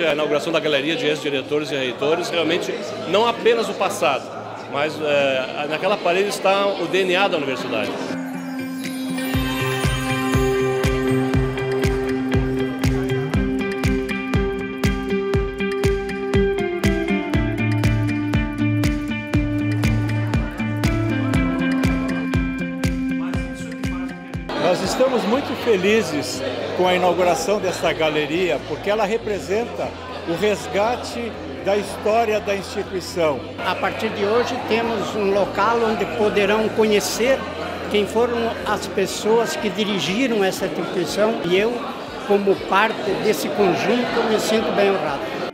a inauguração da Galeria de Ex-Diretores e Reitores, realmente não apenas o passado, mas naquela parede está o DNA da universidade. Nós estamos muito felizes com a inauguração dessa galeria, porque ela representa o resgate da história da instituição. A partir de hoje temos um local onde poderão conhecer quem foram as pessoas que dirigiram essa instituição, e eu, como parte desse conjunto, me sinto bem honrado.